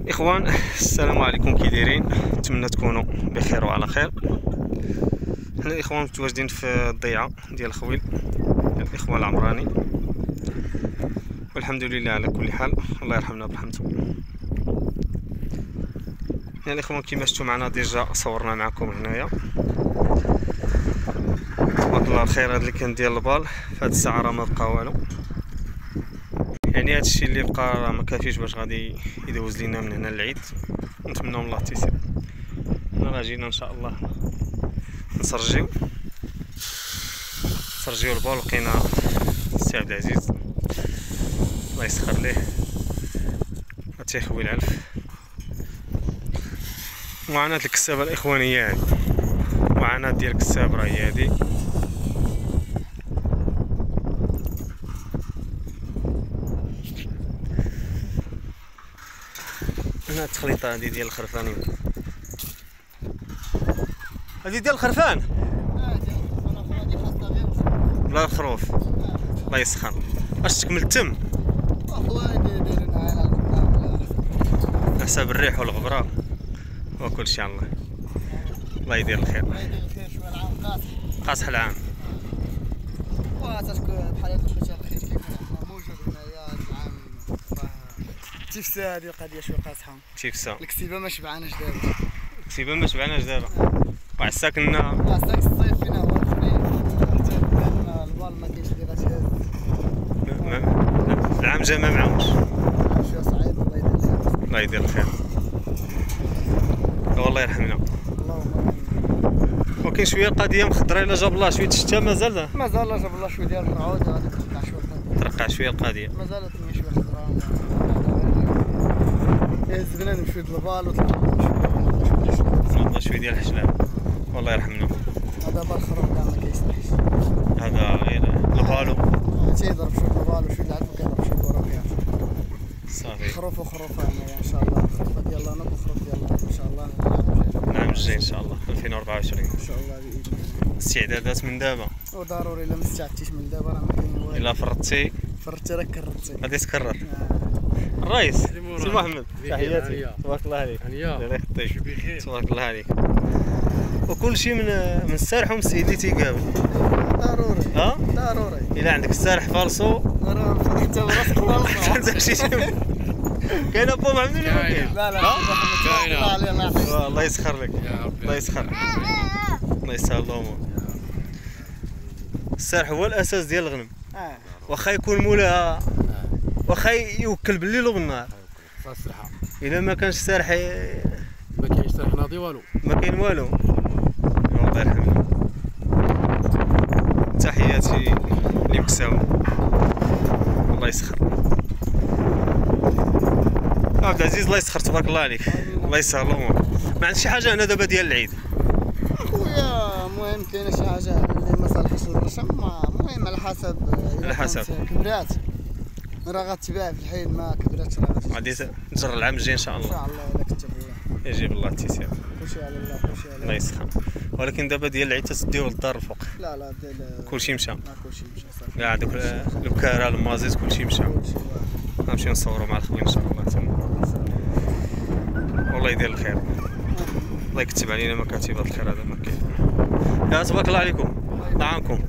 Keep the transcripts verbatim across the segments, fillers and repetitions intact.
اخوان السلام عليكم، كي دايرين؟ نتمنى تكونوا بخير وعلى خير. حنا الاخوان متواجدين في الضيعه ديال خويل ديال الاخوه العمراني، والحمد لله على كل حال، الله يرحمنا برحمته. يعني الاخوان كيما شفتوا معنا ديجا صورنا معكم هنايا، تبارك الله الخير. هذا اللي كان ديال البال في هذه الساعه راه ما بقى والو، يعني هذا الشيء اللي بقى راه ما كافيش باش غادي يدوز لينا من هنا للعيد. نتمنى من الله التيسير. حنا راه جينا ان شاء الله نسرجيو نسرجيو البال. لقينا السي عبد العزيز الله يسخر ليه تيخوي العلف، معاناة الكسابة الإخوانية هادي، معاناة ديال الكساب راه هي هادي. هنا التخليطة هادي ديال الخرفانين، هادي ديال الخرفان بلا الخروف الله يسخر. اش تكمل التم على حساب الريح والغبرة وكل شيء. الله الله يدير الخير. قاصح العام بحال تيفسا هادي القضيه شويه قاصحه. تيفسا الكتيبه ما شبعاناش دابا، الكتيبه ما شبعاناش دابا. وعساك كنا عساك الصيف فينا هو الخريف، حتى البال ما كاينش اللي غتهز. العام جا ما معاوش، شويه صعيب. الله يدير الخير. الله يدير الخير والله يرحمنا. اللهم وكاين شويه القضيه مخضره، الا جاب الله شويه الشتا مازال مازال جاب الله شويه ديال الرعود غادي ترقع شويه ترقع شويه القضيه، مازالت شويه خضراء. هز بنا نمشيو للبال نوض شويه ديال الحشلاب والله يرحمنا. هذا بال الخروف كاع ما كيصلحش، هذا غير البالو تيضرب شويه البال وشويه العلف وكيضرب شويه البروكيات صافي. خروف وخروفه هنايا ان شاء الله. الخروفه ديالنا والخروف ديالنا ان شاء الله العام الجاي ان شاء الله ألفين وأربعة وعشرين ان شاء الله باذن الله. استعدادات من دابا، وضروري الا ما استعدتيش من دابا راه ما كاين والو. الا فرطتي فرتي راه كررتي غادي تكرر. الرئيس سي محمد تحياتي، تبارك الله عليك. الله يخطيك، تبارك الله عليك. وكل شيء من من السارح ومن السيد اللي تيقابل ضروري. ها ضروري الا عندك السارح فالصو راه انت وراسك فالصو. كاين ابو محمد ولا ما كاين؟ لا لا الله الله يسخر لك، الله يسخر، الله يسهل الامور. السارح هو الاساس ديال الغنم، واخا يكون مولاها، واخا يوكل بالليل وبالنهار. الصراحه الا ما كانش السارح ما كاينش سارح ناضي والو، ما كاين والو. الله يرحمنا. تحياتي لمكساو الله يسخر. عبد العزيز الله يسخر، تبارك الله عليك، الله يسهل الامور. ما عندك شي حاجه هنا دابا ديال العيد خويا؟ المهم كاينه شي حاجه اللي ما صالحش للرشم، المهم على حسب على حسب كبرات راه غتباع في الحين، ما كبراتش راه غادي تجر العام الجاي ان شاء الله. ان شاء الله الا كتب الله يجيب الله التيسير. كلشي على الله كلشي على الله يسخر. ولكن دابا ديال العيد تسديو للدار الفوق. لا لا ديال كلشي مشى، كلشي مشى صافي. كاع دوك البكاره المازيز كلشي مشى. غنمشيو نصوروا مع الخوين ان شاء الله تما. والله يدير الخير، الله يكتب علينا مكاتب الخير. هذا ما كاين. يا تبارك الله عليكم، طعامكم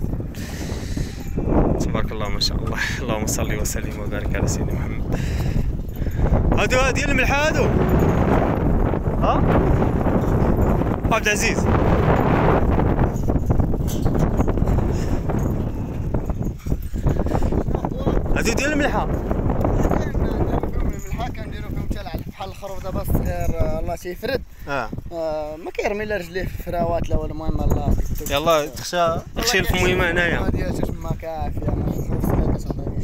تبارك الله ما شاء الله. اللهم صل وسلم وبارك على سيدنا محمد. هادو ديال الملحه هادو، ها عبد العزيز. هادو ديال الملحه، الملحه كنديرو فيهم حتى العلف بحال الخروف دابا الصغير الله تيفرد. اه آه ما كيرمي لا رجليه في الفراوات لا والو. المهم الله يلاه تخشى تخشي الخميمه هنايا. ما ديالش تما كافيه، الخروف صغير كتعطيه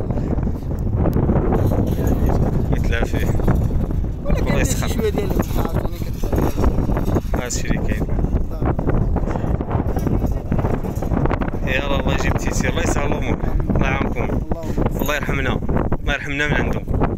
يتلعب فيه. الله يسخر. شويه ديال الملحه عاوتاني كتخلي هذا الشيء اللي كاين. يلا الله يجيب التيسير، الله يسهل الامور، الله يعاونكم، الله يرحمنا، الله يرحمنا من عنده.